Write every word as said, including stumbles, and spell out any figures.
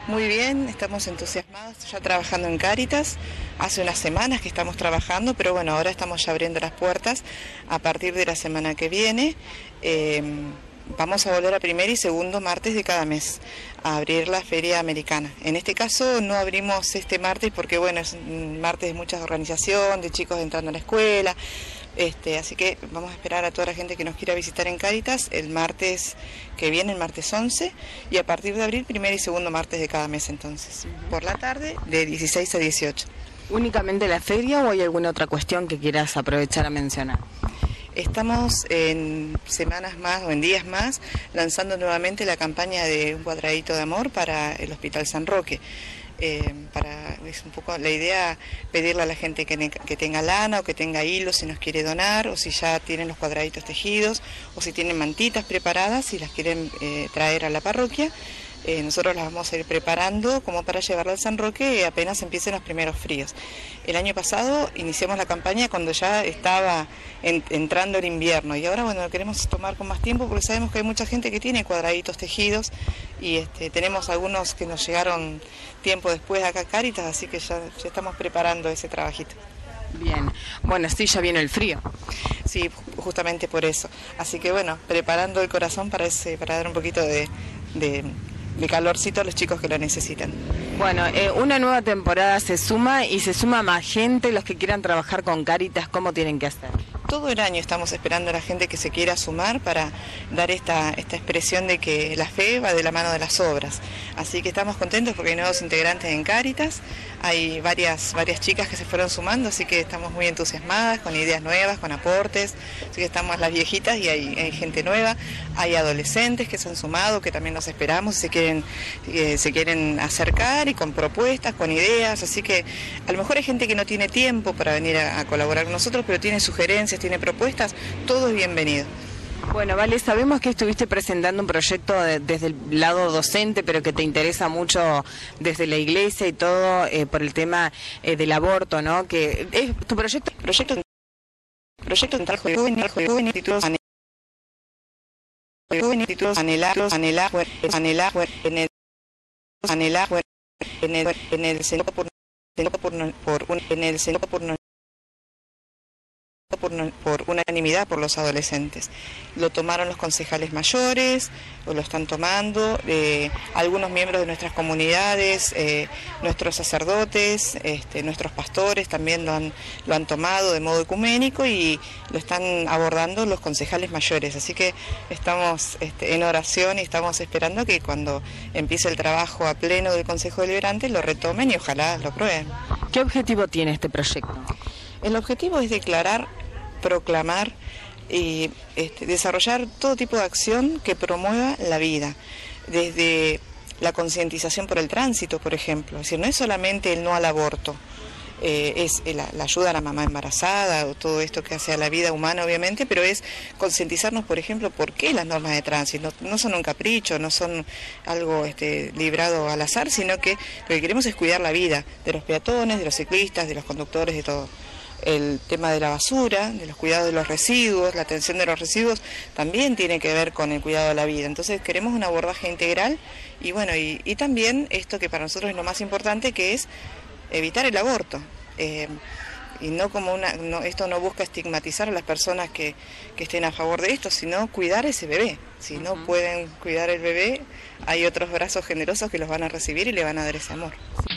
Muy bien, estamos entusiasmados ya trabajando en Cáritas. Hace unas semanas que estamos trabajando, pero bueno, ahora estamos ya abriendo las puertas. A partir de la semana que viene eh, vamos a volver a primer y segundo martes de cada mes a abrir la feria americana. En este caso no abrimos este martes porque bueno, es un martes de mucha organización, de chicos entrando a la escuela. Este, así que vamos a esperar a toda la gente que nos quiera visitar en Cáritas el martes que viene, el martes once, y a partir de abril, primer y segundo martes de cada mes entonces, uh-huh. Por la tarde de dieciséis a dieciocho. ¿Únicamente la feria o hay alguna otra cuestión que quieras aprovechar a mencionar? Estamos en semanas más o en días más lanzando nuevamente la campaña de Un Cuadradito de Amor para el Hospital San Roque. Eh, para, es un poco la idea pedirle a la gente que, que tenga lana o que tenga hilo si nos quiere donar, o si ya tienen los cuadraditos tejidos, o si tienen mantitas preparadas y las quieren eh, traer a la parroquia. Eh, nosotros las vamos a ir preparando como para llevarla al San Roque apenas empiecen los primeros fríos. El año pasado iniciamos la campaña cuando ya estaba en, entrando el invierno, y ahora bueno, lo queremos tomar con más tiempo porque sabemos que hay mucha gente que tiene cuadraditos tejidos y este, tenemos algunos que nos llegaron tiempo después acá a Cáritas, así que ya, ya estamos preparando ese trabajito. Bien, bueno, sí, ya viene el frío. Sí, justamente por eso. Así que bueno, preparando el corazón para, ese, para dar un poquito de... de de calorcito a los chicos que lo necesitan. Bueno, eh, una nueva temporada se suma y se suma más gente. Los que quieran trabajar con Cáritas, ¿cómo tienen que hacer? Todo el año estamos esperando a la gente que se quiera sumar para dar esta, esta expresión de que la fe va de la mano de las obras. Así que estamos contentos porque hay nuevos integrantes en Cáritas, hay varias, varias chicas que se fueron sumando, así que estamos muy entusiasmadas, con ideas nuevas, con aportes, así que estamos las viejitas y hay, hay gente nueva, hay adolescentes que se han sumado, que también los esperamos, se quieren, eh, se quieren acercar y con propuestas, con ideas, así que a lo mejor hay gente que no tiene tiempo para venir a, a colaborar con nosotros, pero tiene sugerencias, tiene propuestas, todo es bienvenido. Bueno, Vale, sabemos que estuviste presentando un proyecto de, desde el lado docente, pero que te interesa mucho desde la iglesia y todo eh, por el tema eh, del aborto, ¿no? Que es tu proyecto, proyecto, proyecto dental juvenil, juvenil, títulos, juvenil, títulos, anhelar, anhelar, anhelar, en el, anhelar, en el, en el Senado por, por, por, en el Senado por Por, por unanimidad por los adolescentes. Lo tomaron los concejales mayores, o lo están tomando, eh, algunos miembros de nuestras comunidades, eh, nuestros sacerdotes, este, nuestros pastores también lo han, lo han tomado de modo ecuménico y lo están abordando los concejales mayores. Así que estamos este, en oración y estamos esperando que cuando empiece el trabajo a pleno del Consejo Deliberante lo retomen y ojalá lo aprueben. ¿Qué objetivo tiene este proyecto? El objetivo es declarar, proclamar y este, desarrollar todo tipo de acción que promueva la vida, desde la concientización por el tránsito, por ejemplo. Es decir, no es solamente el no al aborto, eh, es la, la ayuda a la mamá embarazada o todo esto que hace a la vida humana, obviamente, pero es concientizarnos, por ejemplo, por qué las normas de tránsito no, no son un capricho, no son algo este, librado al azar, sino que lo que queremos es cuidar la vida de los peatones, de los ciclistas, de los conductores, de todo. El tema de la basura, de los cuidados de los residuos, la atención de los residuos, también tiene que ver con el cuidado de la vida. Entonces queremos un abordaje integral y bueno, y, y también esto que para nosotros es lo más importante, que es evitar el aborto. Eh, y no como una, no, esto no busca estigmatizar a las personas que, que estén a favor de esto, sino cuidar ese bebé. Si no pueden cuidar el bebé, hay otros brazos generosos que los van a recibir y le van a dar ese amor.